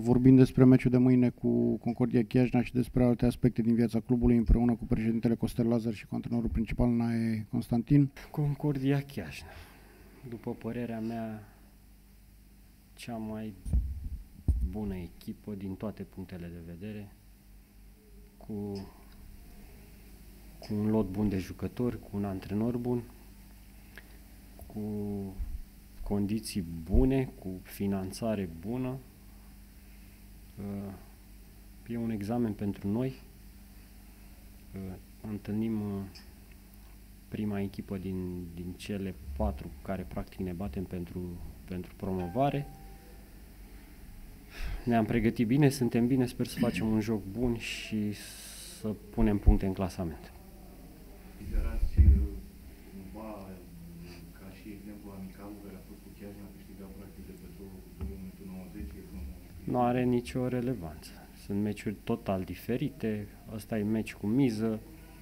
vorbim despre meciul de mâine cu Concordia Chiajna și despre alte aspecte din viața clubului împreună cu președintele Costel Lazar și cu antrenorul principal Nae Constantin. Concordia Chiajna, după părerea mea, cea mai bună echipă din toate punctele de vedere, cu un lot bun de jucători, cu un antrenor bun, cu condiții bune, cu finanțare bună. E un examen pentru noi. Întâlnim prima echipă din cele 4 care practic ne batem pentru promovare. Ne-am pregătit bine, suntem bine, sper să facem un joc bun și să punem puncte în clasament. Considerați cumva ca și exemplu amicalul care a fost cu Chiajna, a câștigat practic de pe 2 minutul 90? Nu are nicio relevanță. Sunt meciuri total diferite, ăsta e meci cu miză.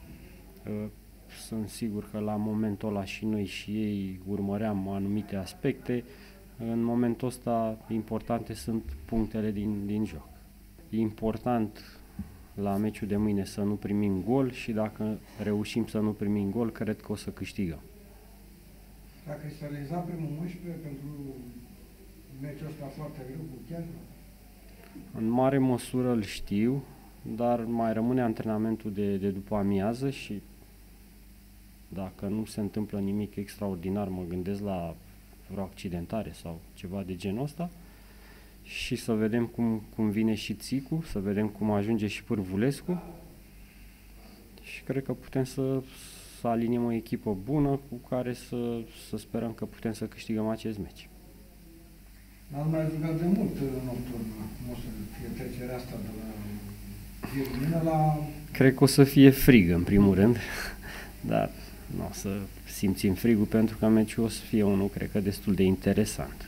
Sunt sigur că la momentul ăla și noi și ei urmăream anumite aspecte. În momentul ăsta importante sunt punctele din joc. E important la meciul de mâine să nu primim gol și dacă reușim să nu primim gol, cred că o să câștigăm. Dacă s-a realizat primul 11 pentru meciul ăsta foarte greu cu Chiajna? În mare măsură îl știu, dar mai rămâne antrenamentul de după amiază și dacă nu se întâmplă nimic extraordinar, mă gândesc la vreo accidentare sau ceva de genul ăsta și să vedem cum vine și Țicu, să vedem cum ajunge și Pârvulescu și cred că putem să aliniem o echipă bună cu care să sperăm că putem să câștigăm acest meci. N-ați mai jucat de mult nocturnă, nu o să fie trecerea asta de la lumină la... Cred că o să fie frig în primul rând, dar nu o să simțim frigul pentru că meciul o să fie unul, cred că, destul de interesant.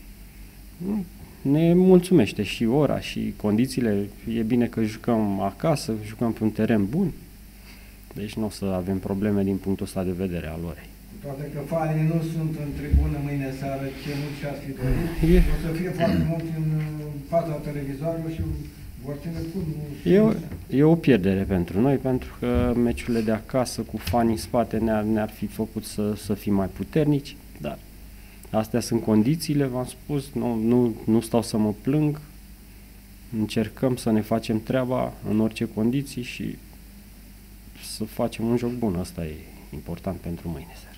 Ne mulțumește și ora și condițiile, e bine că jucăm acasă, jucăm pe un teren bun, deci nu o să avem probleme din punctul ăsta de vedere al orei. Cu toate că fanii nu sunt în tribună mâine seară, ce mult și-ați fi dorit, o să fie foarte mult în fața televizoarelor și vor ține fund. E o pierdere pentru noi, pentru că meciurile de acasă cu fanii în spate ne-ar fi făcut să fim mai puternici, dar astea sunt condițiile, v-am spus, nu stau să mă plâng, încercăm să ne facem treaba în orice condiții și să facem un joc bun, asta e important pentru mâine seară.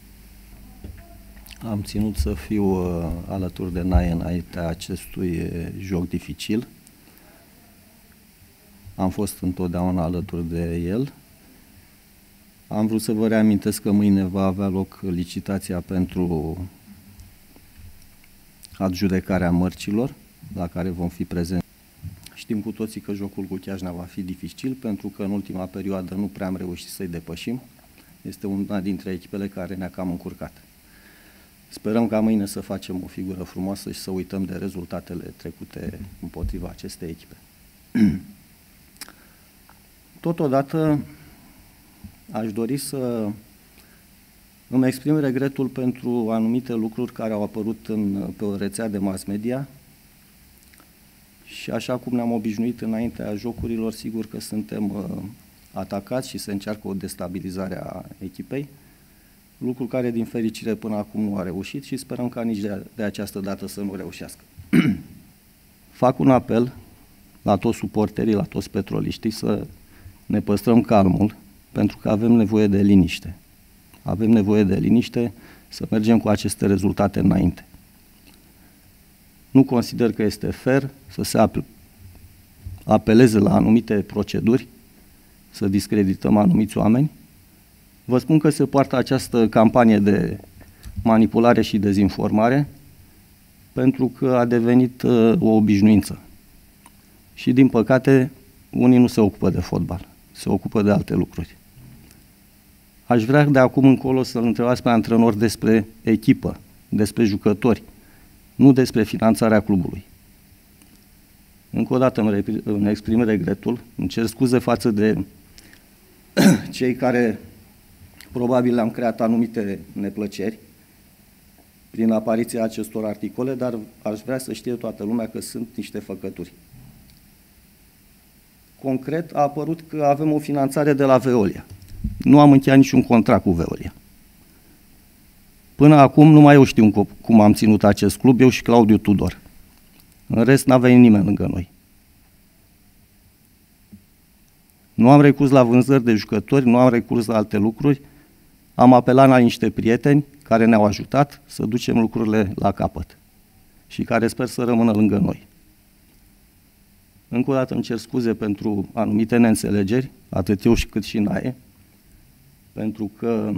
Am ținut să fiu alături de Nae înaintea acestui joc dificil. Am fost întotdeauna alături de el. Am vrut să vă reamintesc că mâine va avea loc licitația pentru adjudecarea mărcilor, la care vom fi prezenți. Știm cu toții că jocul cu Chiajna va fi dificil, pentru că în ultima perioadă nu prea am reușit să-i depășim. Este una dintre echipele care ne-a cam încurcat. Sperăm ca mâine să facem o figură frumoasă și să uităm de rezultatele trecute împotriva acestei echipe. Totodată aș dori să îmi exprim regretul pentru anumite lucruri care au apărut pe o rețea de mass media și așa cum ne-am obișnuit înaintea jocurilor, sigur că suntem atacați și se încearcă o destabilizare a echipei, lucru care din fericire până acum nu a reușit și sperăm ca nici de această dată să nu reușească. Fac un apel la toți suporterii, la toți petroliștii să ne păstrăm calmul, pentru că avem nevoie de liniște. Avem nevoie de liniște să mergem cu aceste rezultate înainte. Nu consider că este fair să se apeleze la anumite proceduri, să discredităm anumiți oameni. Vă spun că se poartă această campanie de manipulare și dezinformare pentru că a devenit o obișnuință. Și din păcate, unii nu se ocupă de fotbal, se ocupă de alte lucruri. Aș vrea de acum încolo să-l întrebați pe antrenor despre echipă, despre jucători, nu despre finanțarea clubului. Încă o dată îmi exprim regretul, îmi cer scuze față de cei care probabil le-am creat anumite neplăceri prin apariția acestor articole, dar aș vrea să știe toată lumea că sunt niște făcături. Concret, a apărut că avem o finanțare de la Veolia. Nu am încheiat niciun contract cu Veolia. Până acum nu mai eu știu cum am ținut acest club, eu și Claudiu Tudor. În rest n-a venit nimeni lângă noi. Nu am recurs la vânzări de jucători, nu am recurs la alte lucruri, am apelat la niște prieteni care ne-au ajutat să ducem lucrurile la capăt și care sper să rămână lângă noi. Încă o dată îmi cer scuze pentru anumite neînțelegeri, atât eu cât și Nae, pentru că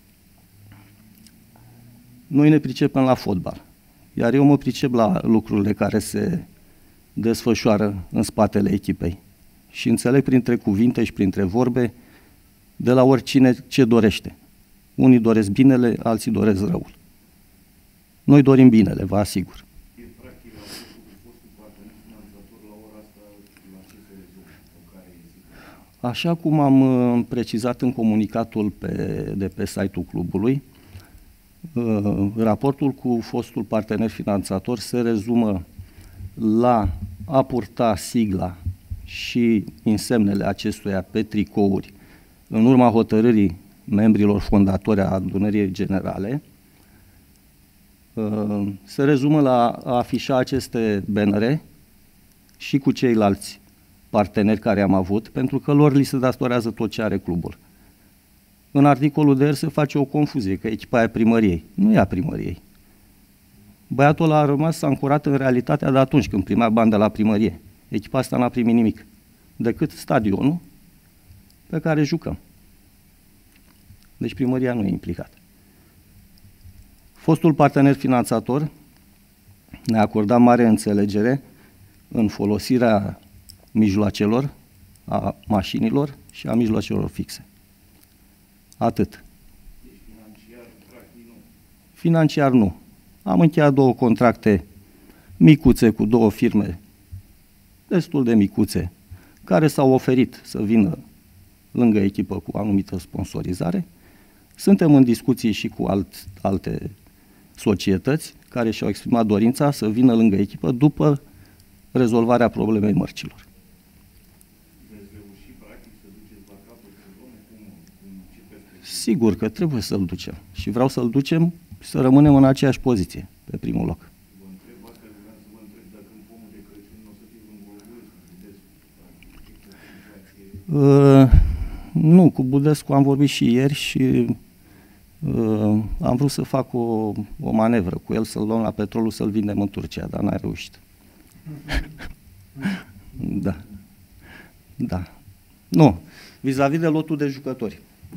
noi ne pricepem la fotbal, iar eu mă pricep la lucrurile care se desfășoară în spatele echipei și înțeleg printre cuvinte și printre vorbe de la oricine ce dorește. Unii doresc binele, alții doresc răul. Noi dorim binele, vă asigur. Așa cum am precizat în comunicatul de pe site-ul clubului, raportul cu fostul partener finanțator se rezumă la a purta sigla și insemnele acestuia pe tricouri în urma hotărârii membrilor fondatori a adunării generale, se rezumă la a afișa aceste bannere și cu ceilalți parteneri care am avut, pentru că lor li se datorează tot ce are clubul. În articolul de ieri se face o confuzie, că echipa e a primăriei. Nu e a primăriei. Băiatul ăla a rămas ancorat în realitatea de atunci, când primea bani de la primărie. Echipa asta n-a primit nimic, decât stadionul pe care jucăm. Deci primăria nu e implicată. Fostul partener finanțator ne-a acordat mare înțelegere în folosirea mijloacelor, a mașinilor și a mijloacelor fixe. Atât. Deci financiar, practic, nu. Financiar nu. Am încheiat 2 contracte micuțe cu 2 firme, destul de micuțe, care s-au oferit să vină lângă echipă cu anumită sponsorizare. Suntem în discuții și cu alte societăți care și-au exprimat dorința să vină lângă echipă după rezolvarea problemei mărcilor. Veți reuși, practic, să duceți la capăt sezonul? Ce perspectivă? Sigur că trebuie să-l ducem și vreau să-l ducem și să rămânem în aceeași poziție, pe primul loc. Vă întreb asta, vreau să vă întreb dacă în pomul de Crăciun o să fie un Bulgărescu, Budescu, practic, Nu, cu Budescu am vorbit și ieri și am vrut să fac o manevră cu el, să-l luăm la petrolul, să-l vindem în Turcia, dar n-a reușit. Da. Da. Nu. Vis-a-vis de lotul de jucători.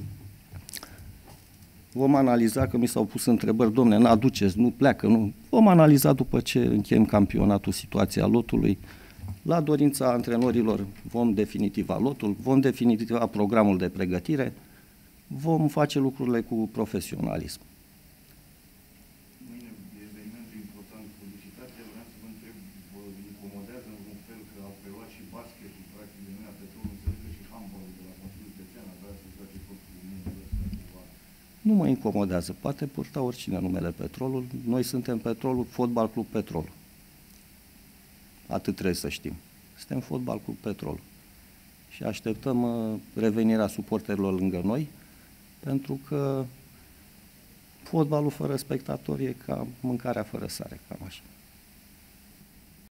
Vom analiza, că mi s-au pus întrebări, domne, n-aduceți, nu pleacă, nu. Vom analiza după ce încheiem campionatul situația lotului. La dorința antrenorilor vom definitiva lotul, vom definitiva programul de pregătire, vom face lucrurile cu profesionalism. Mâine evenimentul important, publicitatea, vreau să vă întreb, vă incomodează în un fel că au preluat și basketul, practic, de noi, petrolul, înțeleg că și handballul de la Consiliul Județean, avea să joace tot cu numele ăsta cumva. Nu mă incomodează, poate purta oricine numele Petrolul, noi suntem Petrolul, Fotbal Club Petrol. Atât trebuie să știm. Suntem Fotbal Club Petrol. Și așteptăm revenirea suporterilor lângă noi, pentru că fotbalul fără spectatori e ca mâncarea fără sare, cam așa.